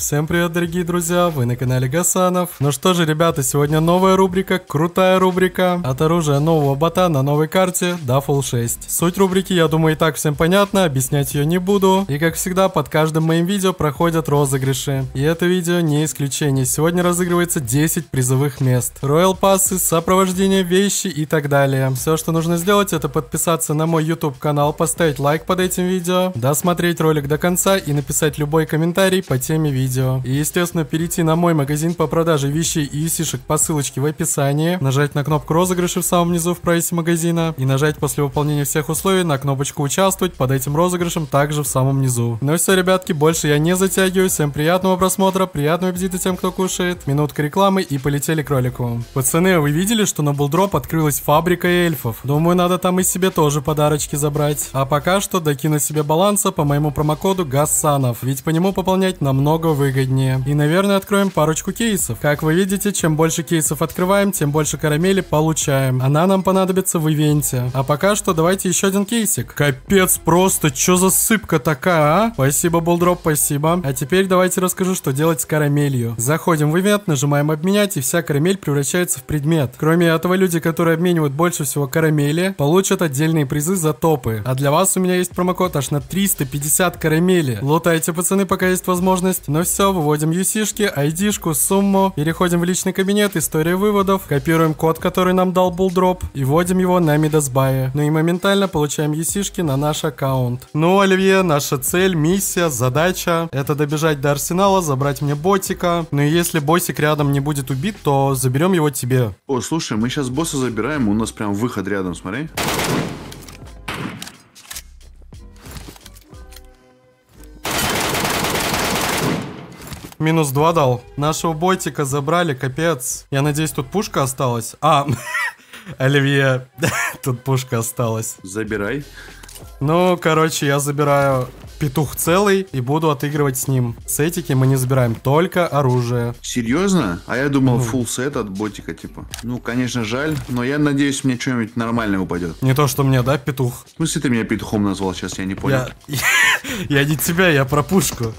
Всем привет, дорогие друзья, вы на канале Гасанов. Ну что же, ребята, сегодня новая рубрика, крутая рубрика. От оружия нового бота на новой карте Duffel 6. Суть рубрики, я думаю, и так всем понятно, объяснять ее не буду. И как всегда, под каждым моим видео проходят розыгрыши. И это видео не исключение. Сегодня разыгрывается 10 призовых мест. Royal пассы, сопровождение, вещи и так далее. Все, что нужно сделать, это подписаться на мой YouTube канал, поставить лайк под этим видео, досмотреть ролик до конца и написать любой комментарий по теме видео. И, естественно, перейти на мой магазин по продаже вещей и висишек по ссылочке в описании, нажать на кнопку розыгрыша в самом низу в прайсе магазина и нажать после выполнения всех условий на кнопочку участвовать под этим розыгрышем также в самом низу. Ну и все, ребятки, больше я не затягиваю. Всем приятного просмотра, приятного аппетита тем, кто кушает. Минутка рекламы и полетели к ролику. Пацаны, вы видели, что на Булдроп открылась фабрика эльфов? Думаю, надо там и себе тоже подарочки забрать. А пока что докину себе баланса по моему промокоду Гасанов, ведь по нему пополнять намного выгоднее. И, наверное, откроем парочку кейсов. Как вы видите, чем больше кейсов открываем, тем больше карамели получаем. Она нам понадобится в ивенте. А пока что давайте еще один кейсик. Капец, просто, что за сыпка такая, а? Спасибо, Булдроп, спасибо. А теперь давайте расскажу, что делать с карамелью. Заходим в ивент, нажимаем обменять, и вся карамель превращается в предмет. Кроме этого, люди, которые обменивают больше всего карамели, получат отдельные призы за топы. А для вас у меня есть промокод аж на 350 карамели. Лутайте, пацаны, пока есть возможность. Ну все, выводим юсишки, айдишку, сумму, переходим в личный кабинет, история выводов, копируем код, который нам дал Булдроп, и вводим его на Мидасбае. Ну и моментально получаем юсишки на наш аккаунт. Ну, Оливье, наша цель, миссия, задача — это добежать до арсенала, забрать мне ботика. Ну и если боссик рядом не будет убит, то заберем его тебе. О, слушай, мы сейчас босса забираем, у нас прям выход рядом, смотри. Минус 2 дал. Нашего ботика забрали, капец. Я надеюсь, тут пушка осталась. А, Оливье, тут пушка осталась. Забирай. Ну, короче, я забираю петух целый и буду отыгрывать с ним. С этики мы не забираем, только оружие. Серьезно? А я думал, фулл сет от ботика, типа. Ну, конечно, жаль, но я надеюсь, мне что-нибудь нормальное упадет. Не то, что мне, да, петух? В смысле ты меня петухом назвал сейчас, я не понял. Я не тебя, я про пушку.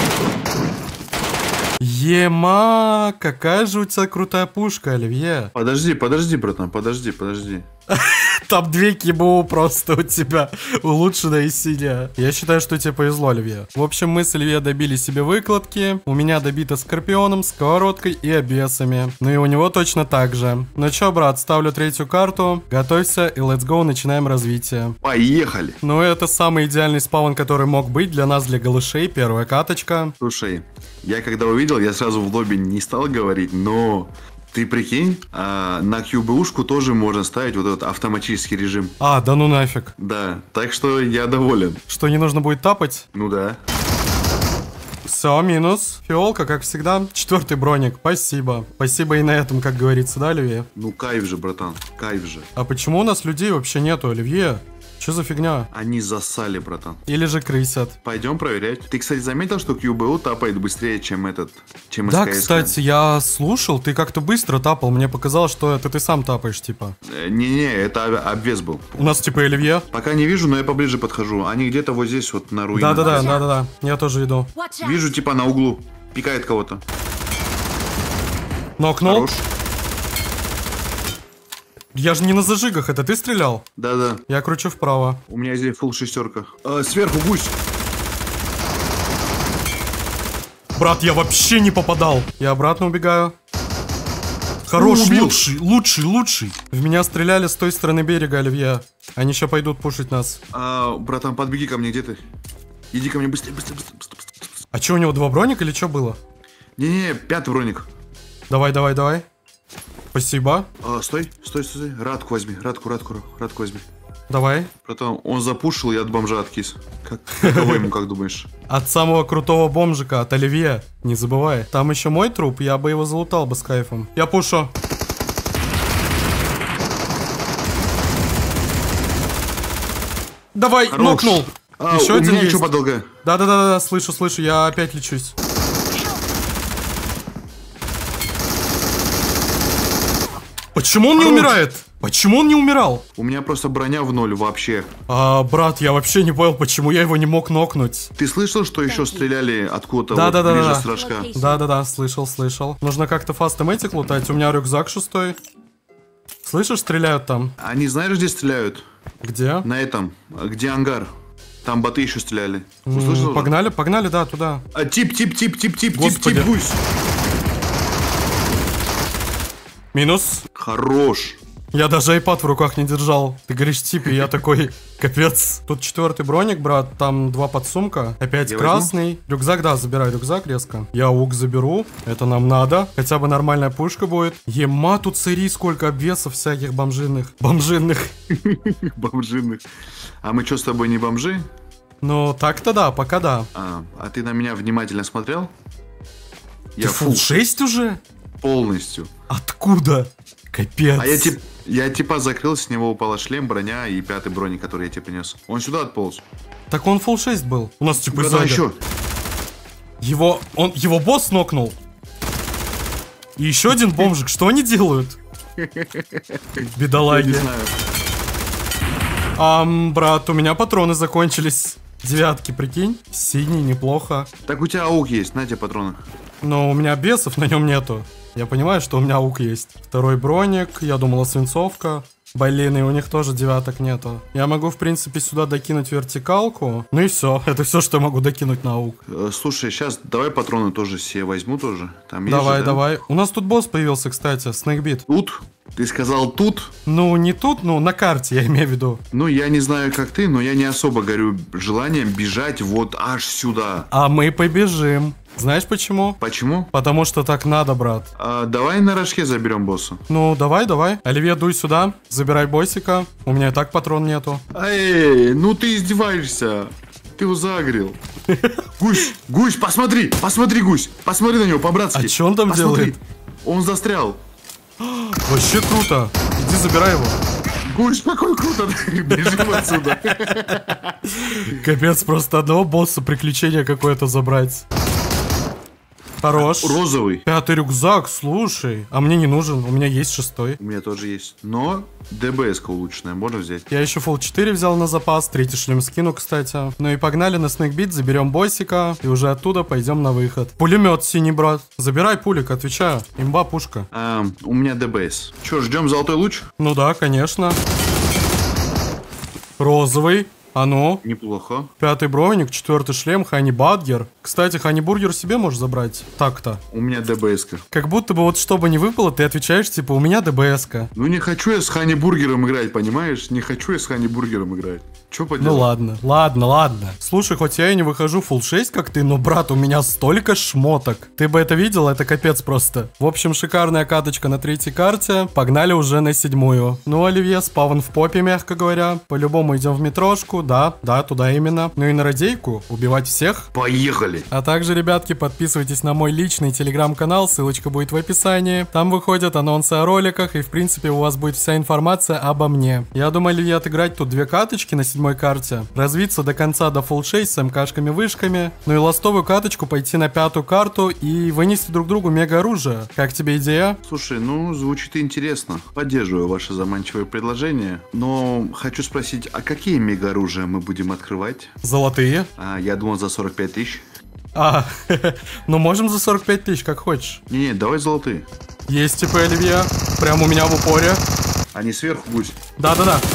Ема, какая же у тебя крутая пушка, Оливье. Подожди, братан, подожди. Там 2 КБУ просто у тебя улучшенная синяя. Я считаю, что тебе повезло, Оливье. В общем, мы с Оливье добили себе выкладки. У меня добито скорпионом, сковородкой и обвесами. Ну и у него точно так же. Ну чё, брат, ставлю 3-ю карту. Готовься и let's go, начинаем развитие. Поехали. Ну это самый идеальный спаун, который мог быть для нас, для голышей. Первая каточка. Слушай, я когда увидел, я сразу в лобби не стал говорить, но... Ты прикинь, на QBU-шку тоже можно ставить вот этот автоматический режим. А, да ну нафиг. Да, так что я доволен. Что, не нужно будет тапать? Ну да. Все, минус. Фиолка, как всегда. 4-й броник, спасибо. Спасибо и на этом, как говорится, да, Оливье? Ну кайф же, братан, кайф же. А почему у нас людей вообще нету, Оливье? Что за фигня? Они засали, братан. Или же крысят. Пойдем проверять. Ты, кстати, заметил, что QBU тапает быстрее, чем чем да, СКС? кстати, я слушал, ты как-то быстро тапал. Мне показалось, что это ты сам тапаешь, типа. Не-не, это обвес был. У нас типа Оливье. Пока не вижу, но я поближе подхожу. Они где-то вот здесь вот на руинах. Да. Я тоже иду. Вижу, типа на углу. Пикает кого-то. Нокнул. Хорош. Я же не на зажигах, это ты стрелял? Да. Я кручу вправо. У меня здесь фулл 6. Сверху гусь. Брат, я вообще не попадал. Я обратно убегаю. Хорош, лучший. В меня стреляли с той стороны берега, Оливье. Они еще пойдут пушить нас. Братан, подбеги ко мне, где ты? Иди ко мне быстрее. А что, у него 2 броника или что было? Не-не, 5-й броник. Давай. Спасибо. Стой. Радку возьми, радку возьми. Давай. Братан, он запушил, я от бомжа откис. Каково ему, как думаешь? От самого крутого бомжика, от Оливье. Не забывай. Там еще мой труп, я бы его залутал бы с кайфом. Я пушу. Давай, хорош. нокнул. Еще у один меня есть. что подолгая? Да, слышу, я опять лечусь. Почему он не умирает? Почему он не умирал? У меня просто броня в ноль вообще. Брат, я вообще не понял, почему я его не мог нокнуть. Ты слышал, что еще стреляли откуда-то Да. ближе с рожка? Да, слышал. Нужно как-то фастоматик лутать, у меня рюкзак 6. Слышишь, стреляют там. Они знаешь, где стреляют? Где? На этом. Где ангар? Там боты еще стреляли. Услышал? Погнали, да, туда. Тип, Господи. гусь. Минус. Хорош. Я даже iPad в руках не держал. Ты говоришь тип, и я такой, капец. Тут 4-й броник, брат, там 2 подсумка. Опять Я красный. Рюкзак, да, забирай рюкзак резко. Я УК заберу, это нам надо. Хотя бы нормальная пушка будет. Ема, тут сыри, сколько обвесов всяких бомжинных. Бомжинных. А мы что, с тобой не бомжи? Ну, так-то да, пока да. А ты на меня внимательно смотрел? Ты фулл 6 уже? Полностью. Откуда? Капец. А я типа закрыл, с него упала шлем, броня и 5-й броник, который я тебе принес. Он сюда отполз. Так он фулл 6 был. У нас типа Когда еще? Его босс нокнул. И еще один бомжик. Что они делают? Бедолаги. Я не знаю. Брат, у меня патроны закончились. 9-ки, прикинь. Синий, неплохо. Так у тебя аук есть, на тебе патроны. Но у меня бесов на нем нету. Я понимаю, что у меня аук есть. 2-й броник, я думала свинцовка. Блин, и у них тоже 9-ок нету. Я могу, в принципе, сюда докинуть вертикалку. Ну и все. Это все, что я могу докинуть на аук. Слушай, сейчас давай патроны тоже себе возьму тоже. Там есть Давай, же, да? давай. У нас тут босс появился, кстати, Снейкбит. Тут? Ты сказал тут? Ну, не тут, ну, на карте, я имею в виду. Ну, я не знаю, как ты, но я не особо горю желанием бежать вот аж сюда. А мы побежим. Знаешь почему? Почему? Потому что так надо, брат. Давай на рожке заберем босса. Ну, давай. Оливье, дуй сюда. Забирай боссика. У меня и так патрон нету. Эй, ну ты издеваешься. Ты его загрел. Гусь, посмотри, гусь. Посмотри на него по-братски. А что он там делает? Он застрял. Вообще круто. Иди забирай его. Гусь, какой круто. Бежим отсюда. Капец, просто одного босса приключение какое-то забрать. Хорош. Розовый. 5-й рюкзак, слушай. А мне не нужен, у меня есть 6-й. У меня тоже есть. Но ДБС-ка улучшенная, можно взять? Я еще фулл 4 взял на запас, 3-й шлем скину, кстати. Ну и погнали на Снейкбит, заберем боссика. И уже оттуда пойдем на выход. Пулемет синий, брат. Забирай пулик, отвечаю. Имба пушка. У меня ДБС. Че, ждем золотой луч? Ну да, конечно. Розовый. А ну. Неплохо. 5-й броник, 4-й шлем, Хани Бадгер. Кстати, Хани Бургер себе можешь забрать. Так-то. У меня ДБС-ка. Как будто бы вот что бы ни выпало, ты отвечаешь, типа, у меня ДБС-ка. Ну не хочу я с Хани Бургером играть, понимаешь? Не хочу я с Хани Бургером играть. Че поделать? Ну ладно. Слушай, хоть я и не выхожу фулл 6, как ты, но, брат, у меня столько шмоток. Ты бы это видел, это капец просто. В общем, шикарная каточка на 3-й карте. Погнали уже на 7-ю. Ну, Оливье, спавн в попе, мягко говоря. По-любому идем в метрошку, да, туда именно. Ну и на радейку, убивать всех. Поехали. А также, ребятки, подписывайтесь на мой личный телеграм-канал, ссылочка будет в описании. Там выходят анонсы о роликах, и, в принципе, у вас будет вся информация обо мне. Я думаю, Оливье, отыграть тут 2 каточки на 7-й карте, развиться до конца до фулл 6 с МКшками-вышками, ну и ластовую каточку пойти на 5-ю карту и вынести друг другу мега-оружие. Как тебе идея? Слушай, ну, звучит интересно. Поддерживаю ваше заманчивое предложение, но хочу спросить, а какие мега-оружия мы будем открывать? Золотые. Я думал за 45 тысяч. Ну можем за 45 тысяч, как хочешь. Не, давай золотые. Есть типа, Оливье. Прям у меня в упоре. Они сверху, гусь. Да.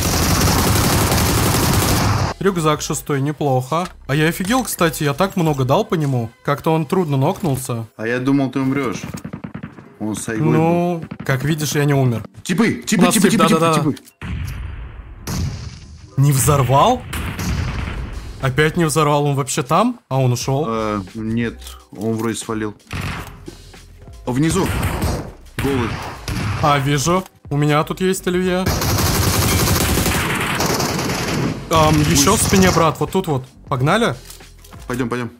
Рюкзак 6-й, неплохо. А я офигел, кстати, я так много дал по нему. Как-то он трудно нокнулся. А я думал, ты умрешь. Он сайгой Ну, как видишь, я не умер. Типы. Да. Не взорвал? Опять не взорвал, он вообще там? А он ушел? Нет, он вроде свалил. Внизу. Голый. Вижу. У меня тут есть Оливье. Еще в спине, брат, вот тут вот. Погнали? Пойдем.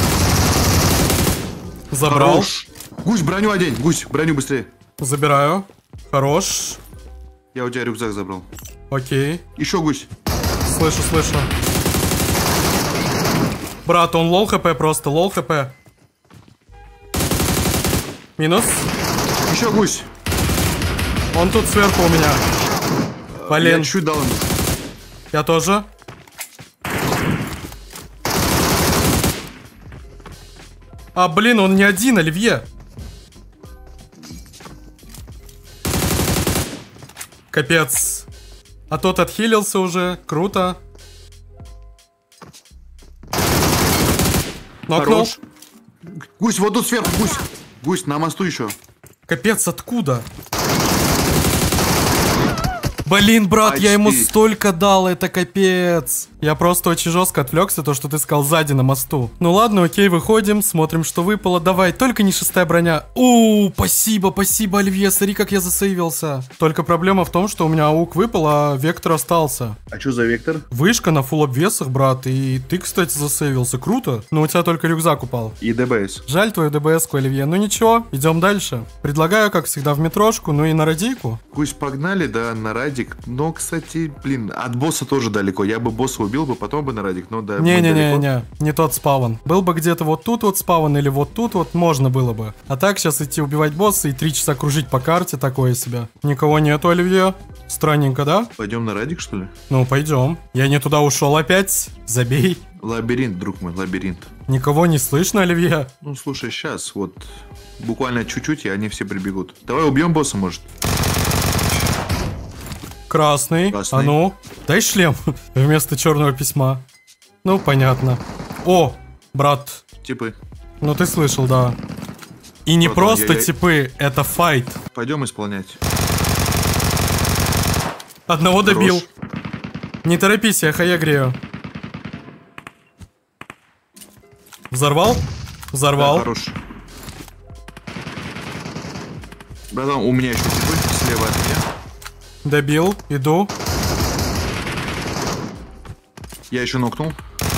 Забрал. Хорош. Гусь, броню одень. Гусь, броню быстрее. Забираю. Хорош. Я у тебя рюкзак забрал. Окей. Еще гусь. Слышу. Брат, он лол хп просто, лол хп. Минус. Еще гусь. Он тут сверху у меня. Блин. Я чуть дал ему. Я тоже. А, блин, он не один, Оливье. Капец. А тот отхилился уже. Круто. Нокнул. Хорош. Гусь, вот тут сверху, гусь. Гусь, на мосту еще. Капец, откуда? Блин, брат, я ему столько дал, это капец. Я просто очень жестко отвлекся, то, что ты сказал сзади на мосту. Ну ладно, окей, выходим, смотрим, что выпало. Давай, только не 6-я броня. Спасибо, Оливье, смотри, как я засейвился. Только проблема в том, что у меня аук выпал, а вектор остался. А что за вектор? Вышка на фулл обвесах, брат, и ты, кстати, засейвился. Круто. Но у тебя только рюкзак упал. И ДБС. Жаль твою ДБС-ку, Оливье. Ну ничего, идем дальше. Предлагаю, как всегда, в метрошку, ну и на радийку. Гусь, погнали, да, на радик. Но, кстати, блин, от босса тоже далеко. Я бы босса убил бы, потом бы на радик, но да. Не-не-не, не тот спавн. Был бы где-то вот тут вот спавн или вот тут вот, можно было бы. А так сейчас идти убивать босса и 3 часа кружить по карте, такое себе. Никого нету, Оливье. Странненько, да? Пойдем на радик, что ли? Ну, пойдем. Я не туда ушел опять. Забей. Лабиринт, друг мой, лабиринт. Никого не слышно, Оливье? Ну, слушай, сейчас вот буквально чуть-чуть, и они все прибегут. Давай убьем босса, может. Красный. А ну, дай шлем вместо черного письма. Ну, понятно. О, брат. Типы. Ну, ты слышал, да. И не просто типы, это файт. Пойдем исполнять. Одного добил. Не торопись, я хая грею. Взорвал? Взорвал. Да, хорош. Братан, у меня еще типы слева от меня. Добил, иду. Я еще нокнул.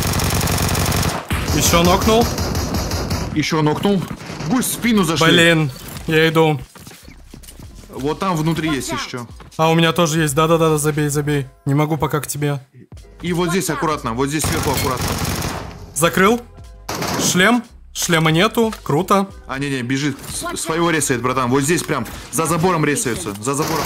Еще нокнул. Еще нокнул. Гусь, в спину зашли. Блин, я иду. Вот там внутри есть еще. А, у меня тоже есть. Да-да-да, забей, забей. Не могу пока к тебе. И вот здесь аккуратно, вот здесь сверху аккуратно. Закрыл. Шлем. Шлема нету. Круто. А, не-не, бежит. Своего ресает, братан. Вот здесь прям. За забором ресается. За забором.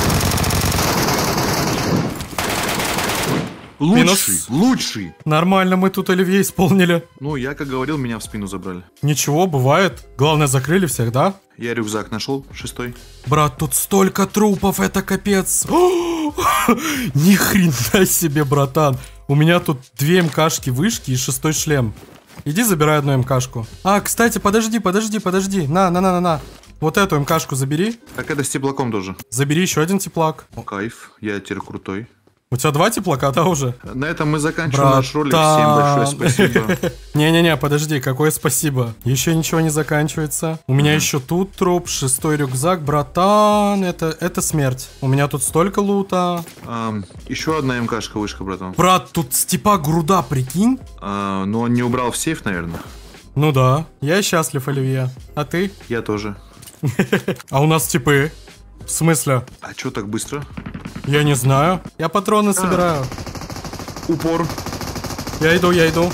Лучший, минус. Лучший. Нормально, мы тут Оливье исполнили. Ну, я, как говорил, меня в спину забрали. Ничего, бывает. Главное, закрыли всех, да? Я рюкзак нашел, 6-й. Брат, тут столько трупов, это капец. Ни хрена себе, братан. У меня тут 2 МКшки вышки и 6-й шлем. Иди забирай одну МКшку. А, кстати, подожди. На. Вот эту МКшку забери. Так это с теплаком тоже. Забери еще один теплак. Кайф, я теперь крутой. У тебя 2 теплака, да, уже? На этом мы заканчиваем наш ролик. Всем большое спасибо. Не-не-не, подожди, какое спасибо. Еще ничего не заканчивается. У меня еще тут труп, 6-й рюкзак, братан. Это смерть. У меня тут столько лута. Еще одна МКшка вышка, братан. Брат, тут степа груда, прикинь. Но он не убрал в сейф, наверное. Ну да, я счастлив, Оливье. А ты? Я тоже. А у нас типы. В смысле? А чё так быстро? Я не знаю. Я патроны собираю. Упор. Я иду. Нас.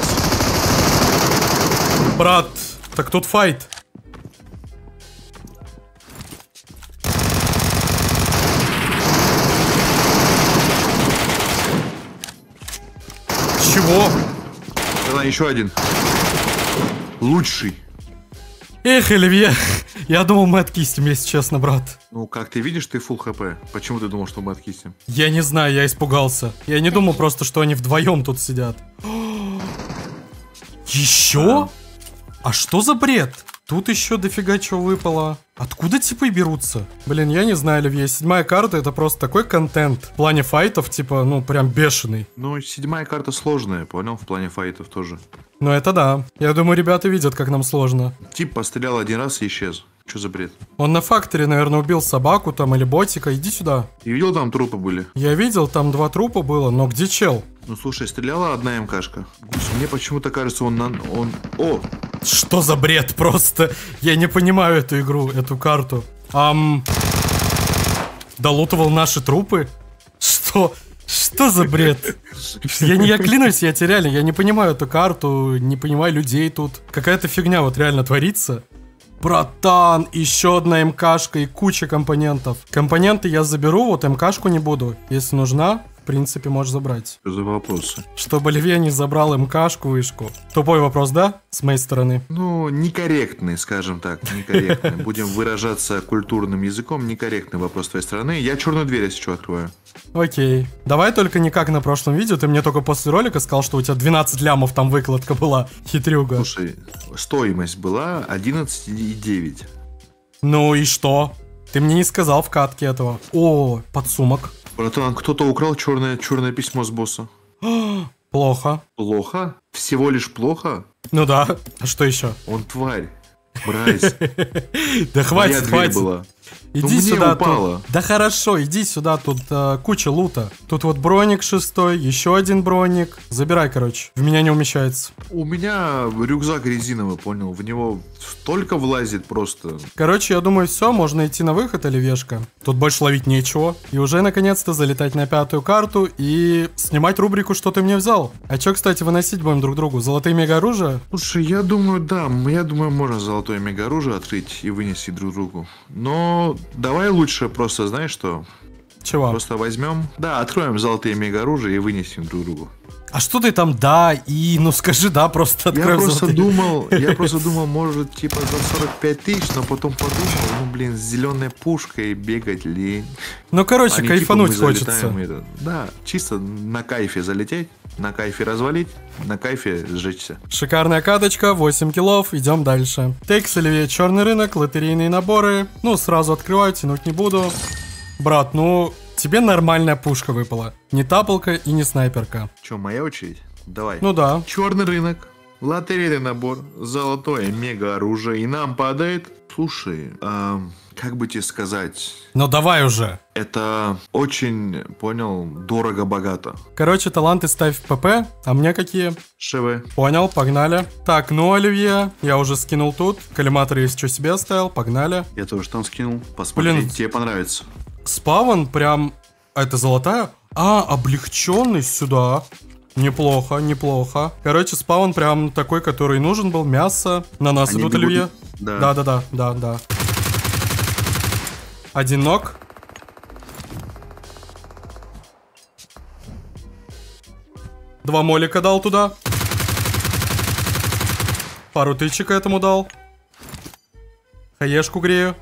Брат, так тут файт. Чего? Тогда еще один. Лучший. Эх, Оливье, я думал, мы откистим, если честно, брат. Ну, как ты видишь, ты full хп. Почему ты думал, что мы откистим? Я не знаю, я испугался. Я не думал просто, что они вдвоем тут сидят. Еще? А что за бред? Тут еще дофига чего выпало. Откуда типы берутся? Блин, я не знаю, Оливье. 7-я карта это просто такой контент. В плане файтов, типа, ну, прям бешеный. Ну, 7-я карта сложная, понял? В плане файтов тоже. Ну, это да. Я думаю, ребята видят, как нам сложно. Тип пострелял один раз и исчез. Что за бред? Он на факторе, наверное, убил собаку там или ботика. Иди сюда. Ты видел, там трупы были? Я видел, там 2 трупа было, но где чел? Ну, слушай, стреляла одна МКшка. Мне почему-то кажется, он... О! Что за бред просто? Я не понимаю эту игру, эту карту. Долутывал наши трупы? Что? Что за бред? Я клянусь, я реально, я не понимаю эту карту, не понимаю людей тут. Какая-то фигня вот реально творится. Братан, еще одна МКшка и куча компонентов. Компоненты я заберу, вот МКшку не буду. Если нужна, в принципе, можешь забрать. Что за вопросы? Чтобы Оливье не забрал МКшку, вышку. Тупой вопрос, да? С моей стороны. Ну, некорректный, скажем так, некорректный. Будем выражаться культурным языком. Некорректный вопрос с твоей стороны. Я черную дверь, если что, открываю. Окей. Давай только не как на прошлом видео. Ты мне только после ролика сказал, что у тебя 12 лямов там выкладка была. Хитрюга. Слушай, стоимость была 11,9. Ну и что? Ты мне не сказал в катке этого. О, подсумок. Братан, кто-то украл черное письмо с босса. Плохо. Плохо? Всего лишь плохо? Ну да. А что еще? Он тварь. Брайс. Да хватит, хватит. Была. Иди сюда. Да хорошо, иди сюда, тут куча лута. Тут вот броник 6, еще один броник. Забирай, короче. В меня не умещается. У меня рюкзак резиновый, понял? В него столько влазит просто. Короче, я думаю, все, можно идти на выход, Оливешка. Тут больше ловить нечего. И уже наконец-то залетать на 5-ю карту и снимать рубрику «Что ты мне взял?». А что, кстати, выносить будем друг другу? Золотые мега-оружия? Слушай, я думаю, да. Я думаю, можно золотое мега-оружие открыть и вынести друг другу. Но давай лучше просто, знаешь что? Чего? Просто возьмем, да, откроем золотые мега-оружия и вынесем друг другу. А что ты там, да, и, ну скажи, да, просто откроем Я просто думал, может, типа за 45 тысяч, но потом подумал, ну, блин, с зеленой пушкой бегать лень. Ну, короче, не, кайфануть типа, хочется. Да, чисто на кайфе залететь, на кайфе развалить, на кайфе сжечься. Шикарная каточка, 8 киллов, идем дальше. Текс, Оливье, черный рынок, лотерейные наборы. Ну, сразу открываю, тянуть не буду. Брат, ну, тебе нормальная пушка выпала. Не тапалка и не снайперка. Че, моя очередь? Давай. Ну да. Черный рынок, лотерейный набор, золотое мега-оружие, и нам падает. Слушай, как бы тебе сказать... Ну давай уже. Это очень, понял, дорого-богато. Короче, таланты ставь в ПП, а мне какие? ШВ. Понял, погнали. Так, ну, Оливье, я уже скинул тут. Коллиматор, если что, себе оставил, погнали. Я тоже там скинул. Посмотри, блин, тебе понравится. Спавн прям... А это золотая? А, облегченный сюда. Неплохо, неплохо. Короче, спаун прям такой, который нужен был. Мясо. На нас они идут, Оливье. Да. Да. Один ног. Два молика дал туда. Пару тычек этому дал. Хаешку грею.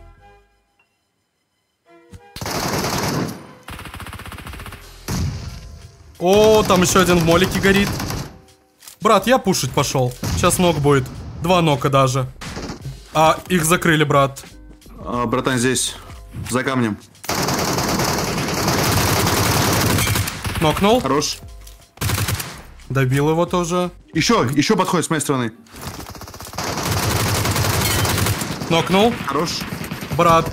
О, там еще один в молике горит. Брат, я пушить пошел. Сейчас ног будет. 2 нока даже. А, их закрыли, брат. Братан, здесь. За камнем. Нокнул. Хорош. Добил его тоже. Еще подходит с моей стороны. Нокнул. Хорош. Брат.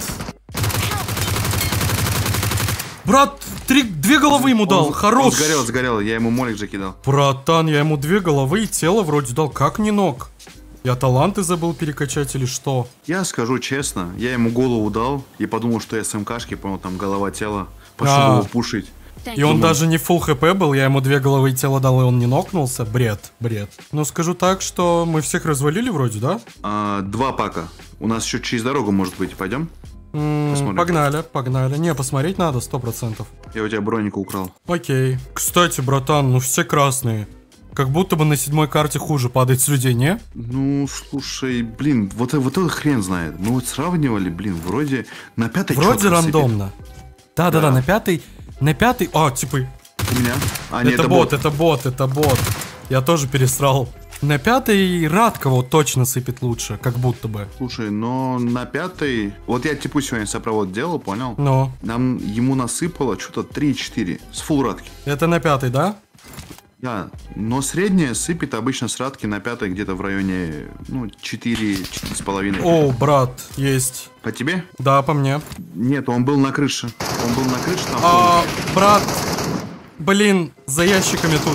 Брат, 2 головы ему дал. Хорош. Он сгорел. Я ему молик закидал. Братан, я ему 2 головы и тело вроде дал. Как не ног? Я таланты забыл перекачать или что? Я скажу честно, я ему голову дал и подумал, что я с МКшки, понял, там голова, тело. Пошел его пушить. И он даже не full хп был, я ему 2 головы и тело дал, и он не нокнулся. Бред. Ну скажу так, что мы всех развалили вроде, да? 2 пака. У нас еще через дорогу может быть, пойдем? Погнали. Не, посмотреть надо, 100%. Я у тебя броника украл. Окей. Кстати, братан, ну все красные. Как будто бы на 7-й карте хуже падает с людей, не? Ну, слушай, блин, вот это хрен знает. Мы вот сравнивали, блин, вроде на 5-й вроде рандомно. Да, на 5-й. На 5-й... А, типа... У меня? Это бот. Я тоже пересрал. На 5-й Радка вот точно сыпет лучше, как будто бы. Слушай, но на 5-й... Вот я типу сегодня сопровод делал, понял? Но. Ему насыпало что-то 3-4 с фулл Радки. Это на 5-й, да? Да, но средняя сыпет обычно с Радки на 5-й где-то в районе, 4-4,5. О, брат, есть. По тебе? Да, по мне. Нет, он был на крыше. Там брат, блин, за ящиками тут.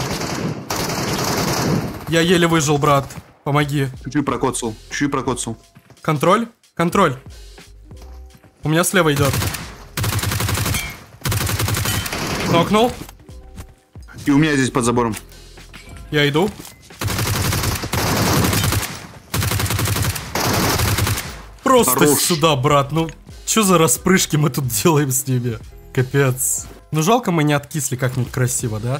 Я еле выжил, брат. Помоги. Чуть-чуть прокоцал. Контроль. У меня слева идет. Нокнул. И у меня здесь под забором. Я иду. просто Хорош. сюда, брат. Ну, что за распрыжки мы тут делаем с ними? Капец. Ну, жалко, мы не откисли как-нибудь красиво, да?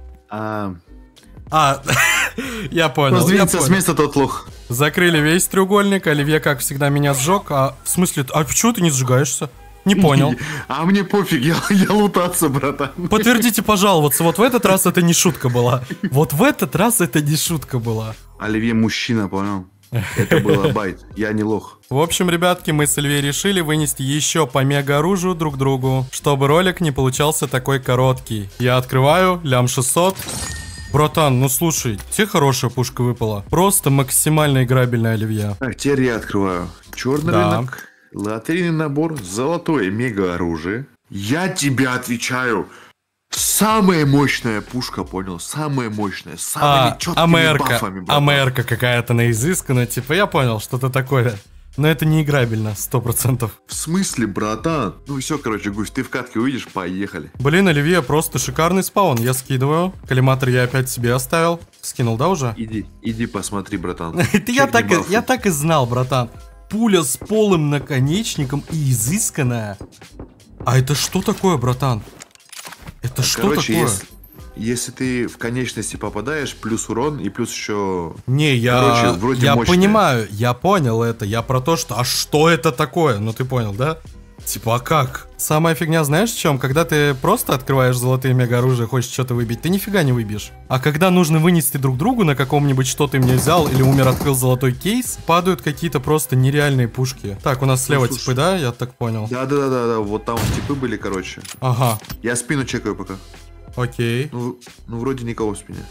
Я понял. Просто я двинется с понял. места тот лох. Закрыли весь треугольник. Оливье, как всегда, меня сжег. А в смысле, а почему ты не сжигаешься? Не понял. А мне пофиг, я лутаться, братан. Подтвердите, пожаловаться. Вот в этот раз это не шутка была. Вот в этот раз это не шутка была. Оливье мужчина, понял? Это было байт, я не лох. В общем, ребятки, мы с Оливье решили вынести еще по мега-оружию друг другу, чтобы ролик не получался такой короткий. Я открываю, лям 600. Братан, ну слушай, тебе хорошая пушка выпала. Просто максимально играбельная Оливье. Так, теперь я открываю. Черный Да. рынок, лотерейный набор, золотое мега-оружие. Я тебе отвечаю. Самая мощная пушка, понял? Самая мощная, с самыми четкими бафами, братан. АМРка какая-то на изысканная, типа, я понял, что-то такое. Но это не играбельно, 100%. В смысле, братан? Ну все, короче, Гусь, ты в катке увидишь, поехали. Блин, Оливье, просто шикарный спаун, я скидываю. Коллиматор я опять себе оставил. Скинул, да, уже? Иди посмотри, братан. Я так и знал, братан. Пуля с полым наконечником и изысканная. А это что такое, братан? Это что Короче, такое? если ты в конечности попадаешь, плюс урон и плюс еще... Не, Короче, вроде я мощная. понимаю, я понял это. Я про то, что... А что это такое? Ну ты понял, да? Типа, а как? Самая фигня, знаешь, в чем? Когда ты просто открываешь золотые мега-оружия, хочешь что-то выбить, ты нифига не выбьешь. А когда нужно вынести друг другу на каком-нибудь, что ты мне взял, или умер, открыл золотой кейс, падают какие-то просто нереальные пушки. Так, у нас слева слушай. типы, да? Я так понял. Да, вот там типы были, короче. Ага, Я спину чекаю пока. окей. Ну вроде никого в спине.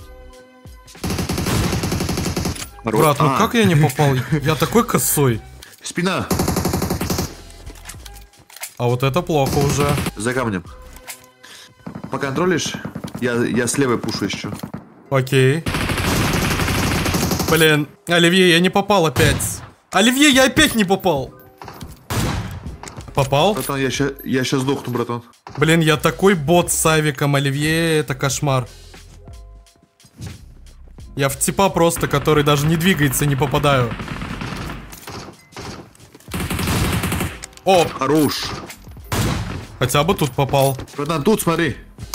Брат, ну как я не попал? Я такой косой. Спина! А вот это плохо уже. За камнем. Поконтролишь? Я с левой пушу еще. Окей. Блин, Оливье, я не попал опять. Оливье, я опять не попал. Попал? Братан, я сейчас сдохну, братан. Блин, я такой бот с авиком, Оливье, это кошмар. Я в типа просто, который даже не двигается, не попадаю. О, Хорош. хотя бы тут попал. Братан, тут смотри.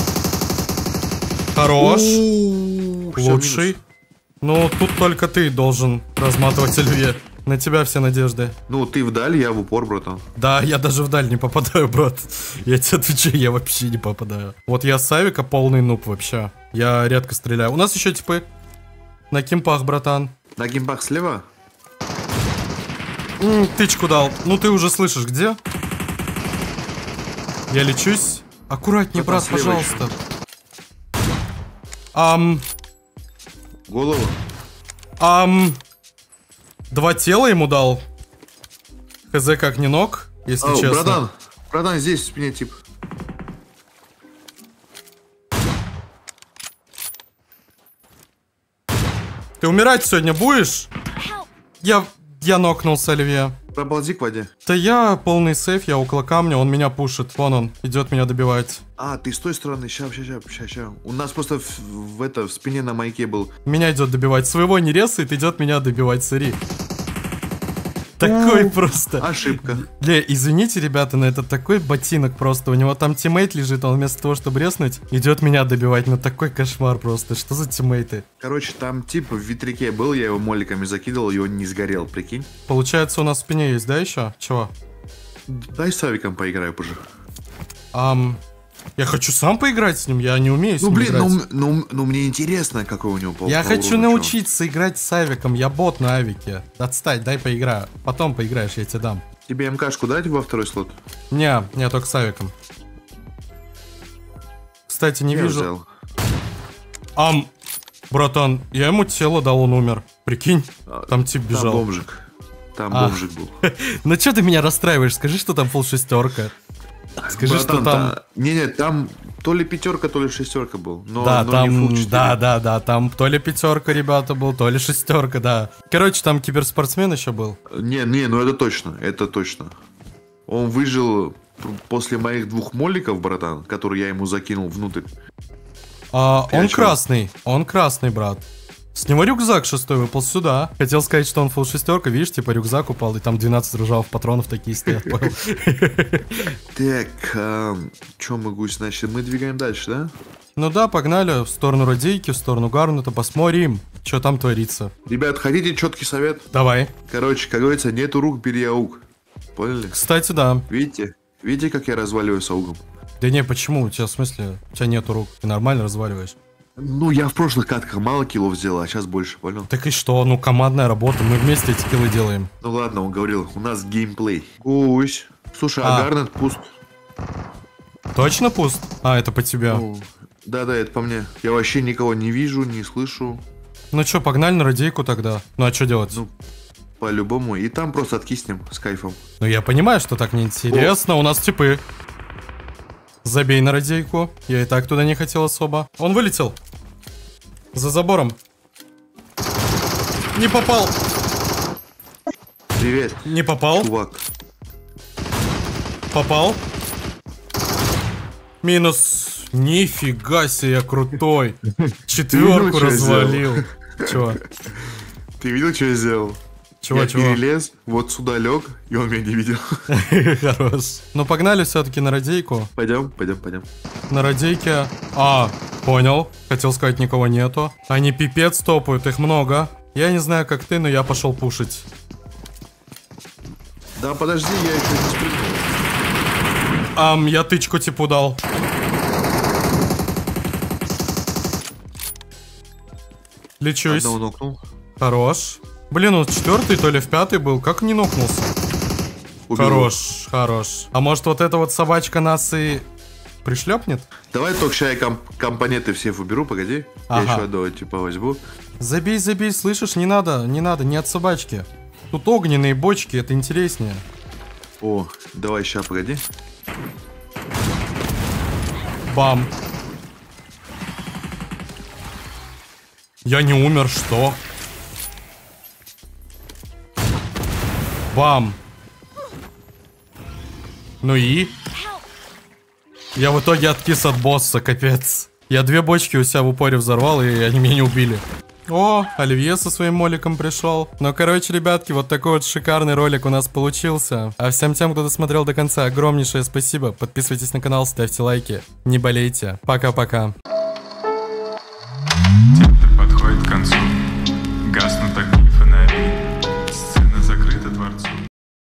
Хорош. Всё, Лучший. минус. Ну, тут только ты должен разматывать Оливье. На тебя все надежды. Ну, ты вдаль, я в упор, братан. Да, я даже вдаль не попадаю, брат. Я тебе отвечаю, я вообще не попадаю. Вот я с авика полный нуб вообще. Я редко стреляю. У нас еще типы на кемпах, братан. На геймпах слева? Тычку дал. Ну ты уже слышишь, где? Я лечусь. Аккуратнее, брат, Братан, слева пожалуйста. Голову? Два тела ему дал. Хз как не ног, если Ау, честно. братан, здесь в спине тип. Ты умирать сегодня будешь? Я нокнулся, Оливье. Проползи к воде. Да я полный сейф, я около камня, он меня пушит. Вон он, идет меня добивать. А, ты с той стороны, ща. У нас просто в спине на маяке был. Меня идет добивать. Своего не резает, идет меня добивать, смотри. Такой просто. Ошибка. Извините, ребята, но это такой ботинок просто. У него там тиммейт лежит, он вместо того, чтобы резнуть, идет меня добивать. Ну такой кошмар просто. Что за тиммейты? Короче, там тип в ветряке был, я его моликами закидывал, и он не сгорел, прикинь. Получается, у нас в спине есть, да, еще? Чего? Дай с Авиком поиграю позже. Я хочу сам поиграть с ним, я не умею с Ну ним блин, играть. ну мне интересно, какой у него по Я по хочу урону, научиться играть с авиком, я бот на авике. Отстань, дай поиграю. Потом поиграешь, я тебе дам. чё. Тебе МКшку дать во второй слот? Не, только с авиком. Кстати, не Я вижу. взял. Братан, я ему тело дал, он умер. Прикинь, там тип бежал. Там бомжик был. Ну что ты меня расстраиваешь? Скажи, что там пол шестерка. Скажи, что там... Не, там то ли пятерка, то ли шестерка был. Но, Да, но там, не фул 4. да, там то ли пятерка, ребята, был, то ли шестерка, да. Короче, там киберспортсмен еще был. Не, ну это точно. Он выжил после моих 2 моликов, братан, которые я ему закинул внутрь. Он красный, брат. С него рюкзак 6 выпал сюда. Хотел сказать, что он фул 6, видишь, типа рюкзак упал, и там 12 ржавых патронов такие стоят, понял? Так, что могу, значит, мы двигаем дальше, да? Ну да, погнали в сторону Радейки, в сторону Гарнета, посмотрим, что там творится. Ребят, хотите четкий совет? Давай. Короче, как говорится, нету рук, бери аук. Поняли? Кстати, да. Видите? Видите, как я разваливаюсь аугом? Да не, почему? У тебя, в смысле, у тебя нету рук, ты нормально разваливаешь. Ну, я в прошлых катках мало киллов сделал, а сейчас больше, понял? Так и что? Ну, командная работа, мы вместе эти киллы делаем. Ну ладно, он говорил, у нас геймплей. Гусь. Слушай, а Гарнет пуст. Точно пуст? А, это по тебя. Да-да, это по мне. Я вообще никого не вижу, не слышу. Ну чё, погнали на Радейку тогда. Ну а что делать? Ну, по-любому. И там просто откиснем с кайфом. Ну я понимаю, что так неинтересно. У нас типы. Забей на Радейку. Я и так туда не хотел особо. Он вылетел. За забором. Не попал. Привет. Не попал. Чувак. Попал. Минус. Нифига себе, я крутой. 4 развалил. Чё? Ты видел, что я сделал? Чего? Перелез, вот сюда лег, и он меня не видел. Хорош. Ну погнали все-таки на Радейку. Пойдем. На Радейке. А, понял. Хотел сказать, никого нету. Они пипец топают, их много. Я не знаю, как ты, но я пошел пушить. Да, подожди, я еще не спрыгнул. Я тычку типу дал. Лечусь. Одного нокнул. Хорош. Блин, он в 4-й, то ли в 5-й был. Как не нокнулся? Убил. Хорош. А может вот эта вот собачка нас и пришлепнет? Давай только сейчас я компоненты все уберу, погоди. Ага. Я еще одного типа возьму. Забей, слышишь? Не надо, не от собачки. Тут огненные бочки, это интереснее. О, давай сейчас, погоди. Бам. Я не умер, что? Бам. Ну и? Я в итоге откис от босса, капец. Я 2 бочки у себя в упоре взорвал, и они меня не убили. О, Оливье со своим моликом пришел. Ну, короче, ребятки, вот такой вот шикарный ролик у нас получился. А всем тем, кто досмотрел до конца, огромнейшее спасибо. Подписывайтесь на канал, ставьте лайки. Не болейте. Пока-пока. Театр подходит к концу. Гаснут огни.